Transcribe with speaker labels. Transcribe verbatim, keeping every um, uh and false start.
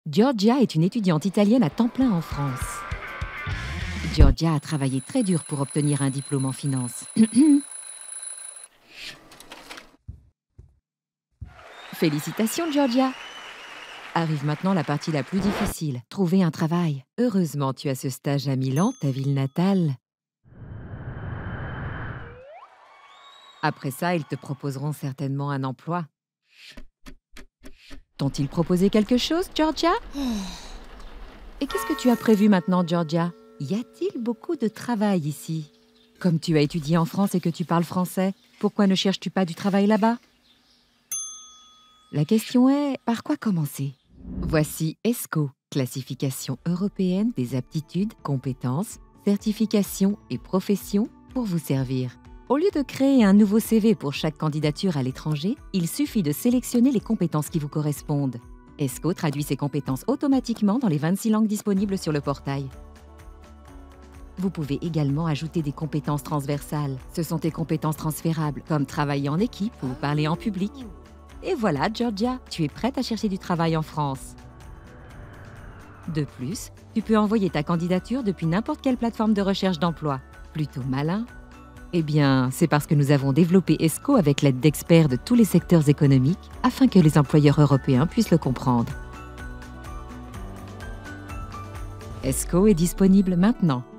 Speaker 1: Giorgia est une étudiante italienne à temps plein en France. Giorgia a travaillé très dur pour obtenir un diplôme en finance. Félicitations, Giorgia! Arrive maintenant la partie la plus difficile, trouver un travail. Heureusement, tu as ce stage à Milan, ta ville natale. Après ça, ils te proposeront certainement un emploi. T'ont-ils proposé quelque chose, Giorgia? Et qu'est-ce que tu as prévu maintenant, Giorgia? Y a-t-il beaucoup de travail ici? Comme tu as étudié en France et que tu parles français, pourquoi ne cherches-tu pas du travail là-bas? La question est, par quoi commencer? Voici ESCO, classification européenne des aptitudes, compétences, certifications et professions pour vous servir. Au lieu de créer un nouveau C V pour chaque candidature à l'étranger, il suffit de sélectionner les compétences qui vous correspondent. ESCO traduit ces compétences automatiquement dans les vingt-six langues disponibles sur le portail. Vous pouvez également ajouter des compétences transversales. Ce sont des compétences transférables, comme travailler en équipe ou parler en public. Et voilà, Giorgia, tu es prête à chercher du travail en France. De plus, tu peux envoyer ta candidature depuis n'importe quelle plateforme de recherche d'emploi. Plutôt malin. Eh bien, c'est parce que nous avons développé ESCO avec l'aide d'experts de tous les secteurs économiques afin que les employeurs européens puissent le comprendre. ESCO est disponible maintenant.